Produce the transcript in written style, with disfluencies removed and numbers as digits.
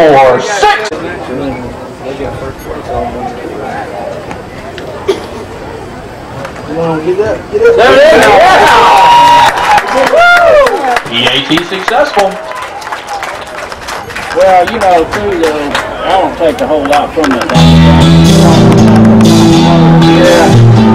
for 6. Come on, get up. There it is. EAT successful. Well, you know, too, I don't take a whole lot from it. Yeah.